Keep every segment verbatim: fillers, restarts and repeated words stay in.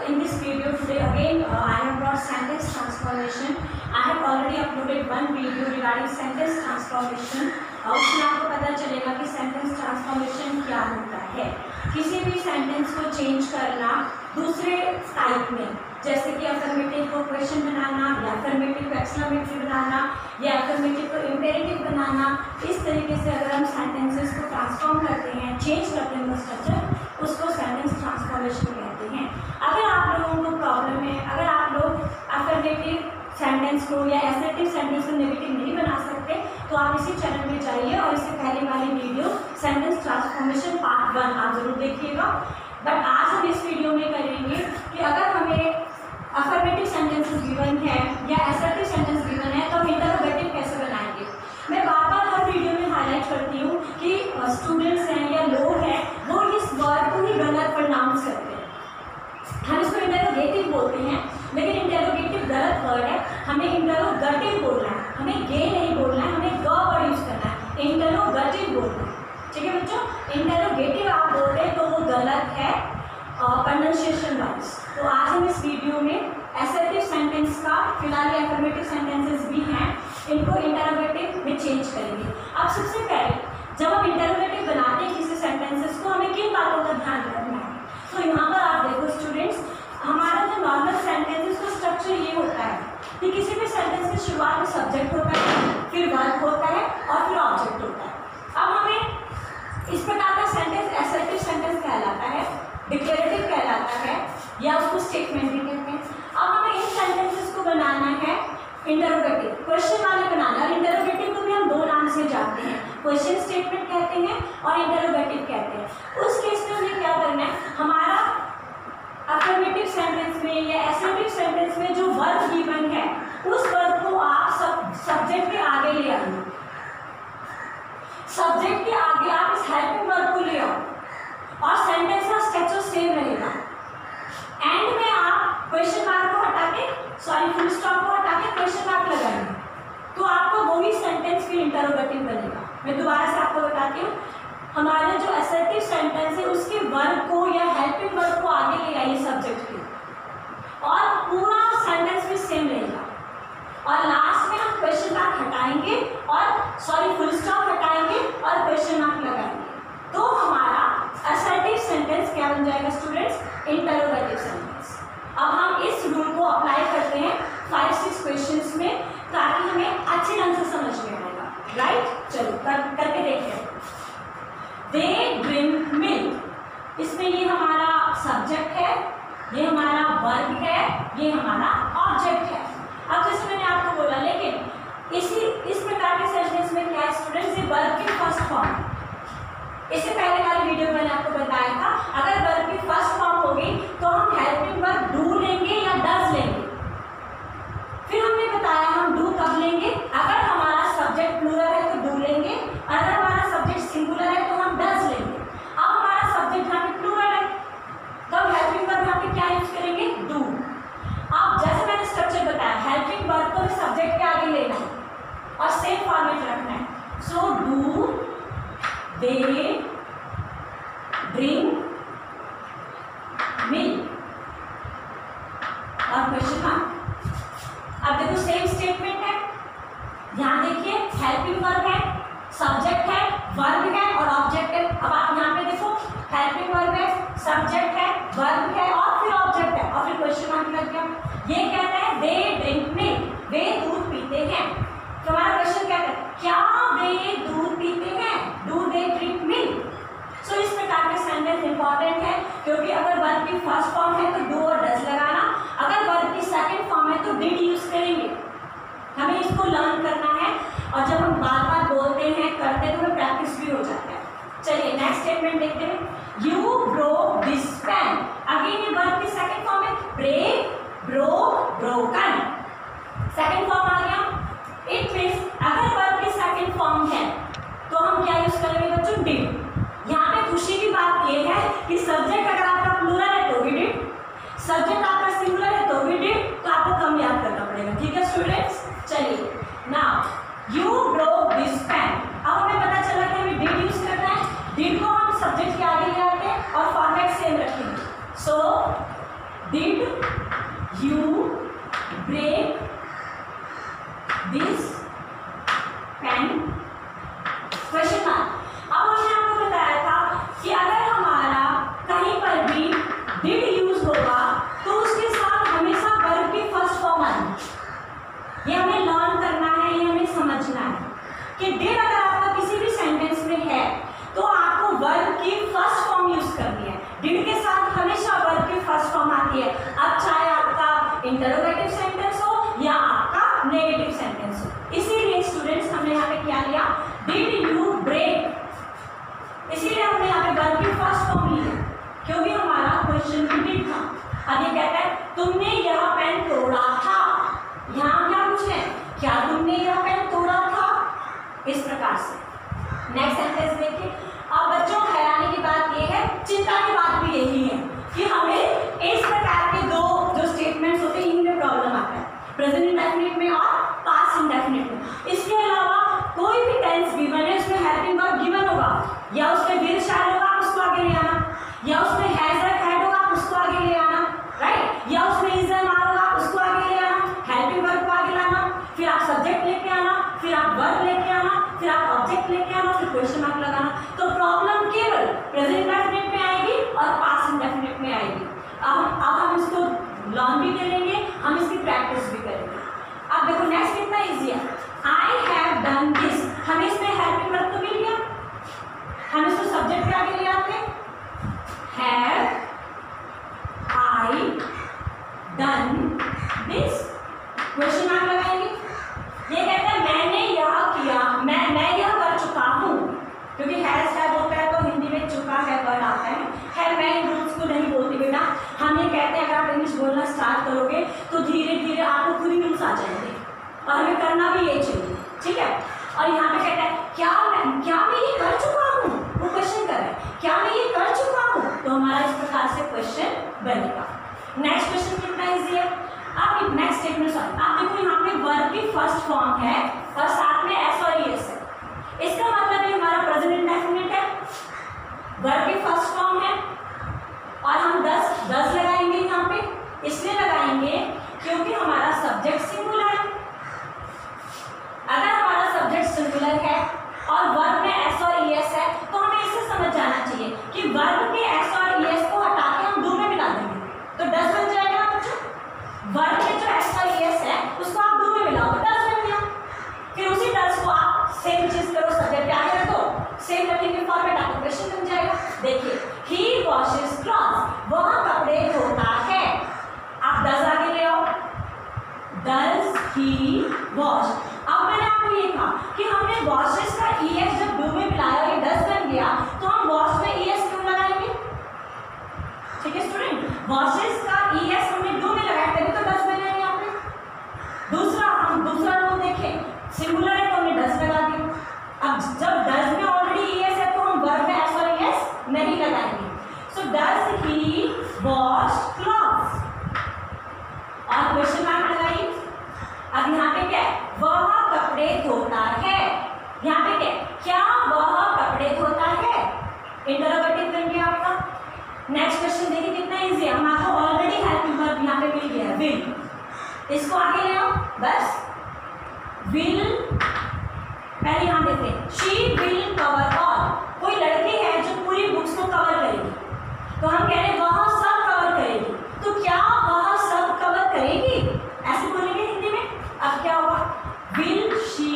in this video today again uh, I have brought sentence transformation. I have already uploaded one video regarding sentence transformation. uh, उसमें आपको पता चलेगा कि sentence transformation क्या होता है. किसी भी sentence को change करना दूसरे टाइप में, जैसे कि affirmative को question बनाना या affirmative को exclamatory बनाना या affirmative को imperative बनाना, इस तरीके से अगर हम sentences को transform करते हैं, change करते हैं structure, उसको sentence transformation कहते हैं. अगर आप लोगों को प्रॉब्लम है, अगर आप लोग affirmative सेंटेंस को या एसर्टिव सेंटेंस को नेगेटिव नहीं बना सकते, तो आप इसी चैनल में जाइए और इससे पहले वाली video sentence transformation part one आप जरूर देखिएगा. बट आज हम इस वीडियो में करेंगे कि अगर हमें अफर्मेटिव सेंटेंसेस गिवन है या एसर्टिव सेंटेंस गिवन है तो हम इंटरोगेटिव कैसे बनाएंगे. मैं बार बार हर वीडियो में हाईलाइट करती हूँ कि स्टूडेंट्स हैं या लोग हैं वो इस वर्ड को ही गलत प्रोनाउंस करते हैं. हम इसको इंटरोगेटिव बोलते हैं, लेकिन इंटरोगेटिव गलत वर्ड है. हमें इंटरोगेटिव बोलना है, हमें गे नहीं बोलना है, हमें ग वर्ड यूज करना है, इंटरोगेटिव बोलना है. ठीक है बच्चों, इंटरोगेटिव आप बोलते हैं तो वो गलत है प्रोनाउंसिएशन वाइज. तो आज हम इस वीडियो में एसर्टिव सेंटेंस का, फिलहाल ये अफर्मेटिव सेंटेंसेस भी हैं, इनको इंटरोगेटिव में चेंज करेंगे. अब सबसे पहले जब हम इंटरोगेटिव बनाते हैं किसी सेंटेंसेस को, हमें किन बातों का ध्यान रखना है. तो यहाँ पर आप देखो स्टूडेंट्स, हमारा जो नॉर्मल सेंटेंस का स्ट्रक्चर ये होता है कि किसी भी सेंटेंस की शुरुआत में सब्जेक्ट होता है, फिर वर्ब होता है और फिर ऑब्जेक्ट होता है. अब हमें इस प्रकार का सेंटेंस एसर्टिव सेंटेंस कहलाता है, डिक्लेरेटिव कहलाता है, या उसको स्टेटमेंट भी कहते हैं. अब हमें इन सेंटेंसेस को बनाना है इंटरोगेटिव, क्वेश्चन वाले बनाना. और इंटरोगेटिव को भी हम दो नाम से जानते हैं, क्वेश्चन स्टेटमेंट कहते हैं और इंटरोगेटिव कहते हैं. उस केस में हमें क्या करना है, हमारा अफर्मेटिव सेंटेंस में या एसर्टिव सेंटेंस में जो वर्ब गिवन है उस वर्ब को आप सब सब्जेक्ट के आगे ले आइए. सब्जेक्ट के आगे आप इस हेल्पिंग वर्ब को ले आओ और सेंटेंस का स्ट्रक्चर सेम रहेगा. एंड में आप क्वेश्चन मार्क को हटा के, सॉरी फुल स्टॉप को हटा के क्वेश्चन मार्क लगाएंगे, तो आपको वही सेंटेंस फिर इंटरोगेटिव बनेगा. मैं दोबारा से आपको बताती हूँ, हमारा जो असर्टिव सेंटेंस है उसके वर्ब को या हेल्पिंग वर्ब को आगे ले आइए सब्जेक्ट के, और पूरा सेंटेंस भी सेम रहेगा. और लास्ट में हम क्वेश्चन मार्क हटाएंगे और सॉरी फुल स्टॉप हटाएंगे और क्वेश्चन मार्क लगाएंगे, तो हमारा असर्टिव सेंटेंस क्या बन जाएगा स्टूडेंट्स, इंटरोगेटिव सेंटेंस. अब हम इस रूल को अप्लाई करते हैं फाइव सिक्स क्वेश्चंस में, ताकि हमें अच्छे ढंग से समझ में आएगा. राइट, चलो कर, करके देखते हैं. दे ड्रिंक मिल्क, इसमें ये हमारा सब्जेक्ट है, ये हमारा वर्ब है, ये हमारा ऑब्जेक्ट है. अब जैसे मैंने आपको बोला, लेकिन इसी इस प्रकार के सेंटेंस में क्या है स्टूडेंट्स, ये वर्ब की फर्स्ट फॉर्म. इससे पहले वाली वीडियो में मैंने आपको बताया था, अगर वर्ब की फर्स्ट फॉर्म होगी तो हम हेल्पिंग वर्ब डू लेंगे या डज लेंगे. फिर हमने बताया हम डू कब लेंगे, अगर हमारा सब्जेक्ट प्लूरल है तो डू लेंगे, अगर हमारा सब्जेक्ट सिंगुलर है तो हम डज लेंगे. अब हमारा सब्जेक्ट यहाँ पे प्लूरल है तो हम हेल्पिंग वर्ब यहाँ पे क्या यूज करेंगे, डू. अब जैसे मैंने स्ट्रक्चर बताया, हेल्पिंग वर्ब को सब्जेक्ट के आगे लेना है और सेम फॉर्मेट रखना है. So do they drink milk और क्वेश्चन मार्क. अब देखो सेम स्टेटमेंट है, यहाँ देखिए हेल्पिंग वर्ब है, सब्जेक्ट है, वर्ब है और ऑब्जेक्ट है. अब आप यहाँ पे देखो हेल्पिंग वर्ब है, सब्जेक्ट है, वर्ब है और फिर ऑब्जेक्ट है और फिर क्वेश्चन मार्क लग गया. ये कहता है दे ड्रिंक मिल्क, वे दूध पीते हैं. तो हमारा क्वेश्चन क्या है, क्या वे दूध पीते हैं, do they drink milk. So इस प्रकार के सेंटेंस इंपॉर्टेंट है, क्योंकि अगर वर्ब की फर्स्ट फॉर्म है तो डू और डज लगाना, अगर वर्ब की सेकंड फॉर्म है तो डिड यूज करेंगे. हमें इसको लर्न करना है, और जब हम बार बार बोलते हैं करते हैं तो हमें प्रैक्टिस भी हो जाता है. चलिए नेक्स्ट स्टेटमेंट देखते हैं. You broke this pen, again ये वर्ब की सेकंड फॉर्म है, break, broke, broken. Second form आ गया. इट मीन्स अगर वर्ब की सेकंड फॉर्म है तो हम क्या यूज करेंगे बच्चों, डिड. यहाँ पे खुशी की बात यह है कि सब्जेक्ट अगर आपका प्लूरल है तो भी डिड, सब्जेक्ट आपका सिंगुलर है तो भी डिड, तो आपको कम याद करना पड़ेगा. ठीक है स्टूडेंट्स, चलिए now you broke this pen. अब हमें पता चला कि हमें डिड यूज करना है. डिड को हम सब्जेक्ट के आगे ले आते हैं और फॉर्मेट सेम रखते did you break this pen, question mark. अब हमने आपको बताया था कि अगर हमारा कहीं पर भी डिड यूज होगा तो उसके साथ हमेशा वर्ब की फर्स्ट फॉर्म आएगी। ये हमें लर्न करना है, ये हमें समझना है कि डिड अगर आपका किसी भी सेंटेंस में है तो आपको वर्ब की फर्स्ट फॉर्म यूज करनी है। डिड के साथ हमेशा वर्ब की फर्स्ट फॉर्म आती है, अब चाहे आपका इंटरोगेटिव सेंटेंस हो या आपका नेगेटिव सेंटेंस हो। इसीलिए स्टूडेंट्स हमने यहाँ पे क्या लिया, डिड यू ब्रेक, इसीलिए हमने यहाँ पे वर्ब की फर्स्ट फॉर्म ली है क्योंकि हमारा क्वेश्चन भी डिड था। अब ये कहता है तुमने यह पेन तोड़ा था, यहाँ क्या पूछ रहे हैं, क्या तुमने यह पेन तोड़ा था, इस प्रकार से। नेक्स्ट सेंटेंस देखिए। अब बच्चों हैरानी की बात यह है, चिंता की बात भी यही है कि हमें इस प्रकार के दो जो स्टेटमेंट्स होते हैं इनमें प्रॉब्लम आता है, प्रेजेंट इंडेफिनिट में और पास्ट इंडेफिनिट में। इसके अलावा कोई भी टेंस गिवन है उसमें हेल्पिंग वर्ब गिवन होगा, या उसमें विल शायद होगा उसको आगे ले आना, या उसमें हैज और हैड होगा उसको आगे ले आना, राइट, या उसमें इज एंड आर होगा उसको आगे ले आना, हेल्पिंग वर्ब को आगे लाना, फिर आप सब्जेक्ट लेके आना, फिर आप वर्ब लेके आना, फिर आप ऑब्जेक्ट लेके आना, फिर क्वेश्चन मार्क लगाना। तो प्रॉब्लम केवल प्रेजेंट इंडेफिनिट में आएगी और पास्ट इंडेफिनिट में आएगी। अब अब हम इसको लर्न भी करेंगे, हम इसकी प्रैक्टिस भी करेंगे। अब देखो नेक्स्ट कितना इजी है, आई हैव डन दिस, हमें इसमें हेल्पिंग वर्ब तो मिल गया, हम इसको सब्जेक्ट के आगे ले आते हैं, have I done this, question mark लगाएंगे। ये कहता है मैंने यह किया, मैं मैं यह कर चुका हूँ, क्योंकि हैज हैव होता है तो हिंदी में चुका है वर्ड आता है। है मैं इन रूल्स को नहीं बोलती बेटा, हम ये कहते हैं अगर आप इंग्लिश बोलना स्टार्ट करोगे तो धीरे धीरे आपको खुद ही रूल्स आ जाएंगे और हमें करना भी ये चाहिए, ठीक है। और यहाँ पे कहता है क्या मैं क्या मैं ये कर चुका हूँ, वो क्वेश्चन कर रहा है, क्या मैं ये कर चुका हूँ, तो हमारा इस प्रकार से क्वेश्चन बनेगा। नेक्स्ट क्वेश्चन कितना इजी है। अब नेक्स्ट स्टेटमेंट आप देखो यहाँ पे वर्ब की फर्स्ट फॉर्म है और साथ में एस और एस है, इसका मतलब ये हमारा प्रेजेंट इंडेफिनिट है, वर्ब की फर्स्ट फॉर्म है और हम दस दस लगाएंगे यहाँ पे, इसलिए लगाएंगे क्योंकि हमारा सब्जेक्ट सिंगुलर है। अगर हमारा सब्जेक्ट सिंगुलर है और वर्ब में एस और एस है तो हमें इसे समझ जाना चाहिए कि वर्ब के एस और एस को हटा के हम दो में मिला देंगे तो दस बन जाएगा ना बच्चों। वर्ब में जो एस और एस है उसको आप दो में मिलाओ तो दस बन गया, फिर उसी दस को आप सेम चीज करो, सब्जेक्ट आगे रखो, सेम रखेंगे फॉर्मेट, आपको क्वेश्चन बन जाएगा। देखिए ही वॉशेस क्लॉथ्स, वह कपड़े धोता है, आप दस आगे ले आओ, डज ही वॉश। अब मैंने आपको ये कहा कि हमने वॉशेस का ईएस जब दो में मिलाया ये दस बन गया तो हम वॉश में ईएस क्यों लगाएंगे, ठीक है स्टूडेंट, वॉशेस का ईएस हमने दो में लगाया तभी तो दस बने यहाँ पे। दूसरा हम दूसरा रूल देखें, सिंगुलर है तो हमने दस लगा दिया, अब जब दस में ऑलरेडी ईएस है तो हम वर्ब में एस और ईएस नहीं लगाएंगे। So does he wash clothes और क्वेश्चन मार्क लगाइए। अब यहाँ पे क्या है, वह कपड़े धोता है, यहाँ पे क्या है, क्या वह कपड़े धोता है, इंटरोगेटिव बन गया आपका। नेक्स्ट क्वेश्चन देखिए कितना इजी है, हम आपको ऑलरेडी हेल्पिंग वर्ब यहाँ पे मिल गया है विल, इसको आगे ले आओ बस, विल पहले यहाँ देखते हैं, शी विल कवर ऑल, कोई लड़की है जो पूरी बुक्स को कवर करेगी तो हम कह रहे हैं वह सब कवर करेगी, तो क्या वह सब कवर करेगी, ऐसे बोलेंगे हिंदी में। अब क्या होगा, will she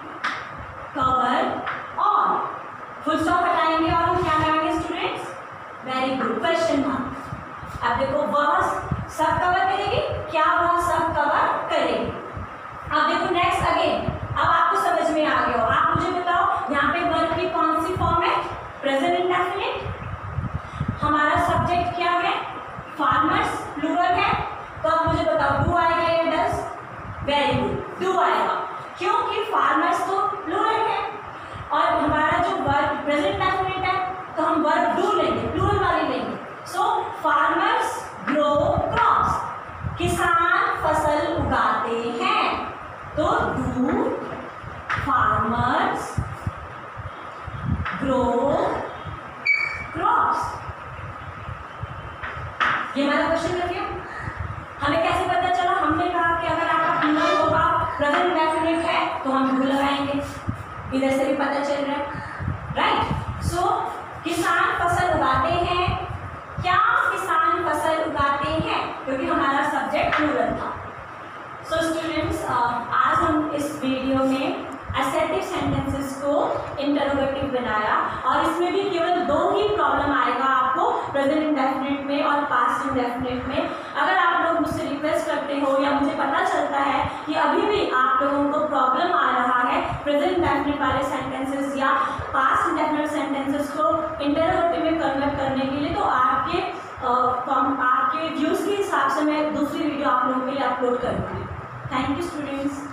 cover all, full stop हटाएंगे और हम क्या लगाएंगे students, very good, question mark. अब देखो वह सब कवर करेगी, क्या वह सब कवर करेगी। अब देखो नेक्स्ट अगेन, अब आपको समझ में आ गया हो, आप मुझे बताओ यहाँ पे वर्ब की कौन सी फॉर्म है, प्रेजेंट इंडेफिनिट, हमारा सब्जेक्ट क्या है, फार्मर्स प्लूरल है, तो आप मुझे बताओ डू आएगा या डज, वेरी गुड, डू आएगा क्योंकि फार्मर्स तो प्लूरल है और हमारा जो वर्ब प्रेजेंट इंडेफिनिट है तो हम वर्ब डू लेंगे, प्लूरल वाली लेंगे। सो फार्मर्स ग्रो क्रॉप्स, किसान फसल उगाते हैं, तो डू फार्मर्स ग्रो क्रॉप्स, ये हमारा क्वेश्चन रखिए। हमें कैसे पता चला? हमने कहा कि अगर आपका प्लूरल होगा, प्रेजेंट इंडेफिनिट है, तो हम डू लगाएंगे। इधर से भी पता चल रहा है, राइट। सो किसान फसल उगाते हैं, क्या किसान फसल उगाते हैं? क्योंकि हमारा सब्जेक्ट प्लूरल था। सो स्टूडेंट्स, आज हम इस वीडियो में असर्टिव सेंटेंसेस को इंटरोगेटिव बनाया और इसमें भी केवल दो ही प्रॉब्लम आएगा आपको, प्रेजेंट इंडेफिनिट में और पास्ट इंडेफिनिट में। अगर आप लोग मुझसे रिक्वेस्ट करते हो या मुझे पता चलता है कि अभी भी आप लोगों को प्रॉब्लम आ रहा है प्रेजेंट इंडेफिनिट वाले सेंटेंसेस या पास्ट इंडेफिनिट सेंटेंसेस को इंटरोगेटिव में कन्वर्ट करने के लिए, तो आपके आपके व्यूज़ के हिसाब से मैं दूसरी वीडियो आप लोगों के लिए अपलोड करूँगी। Thank you students.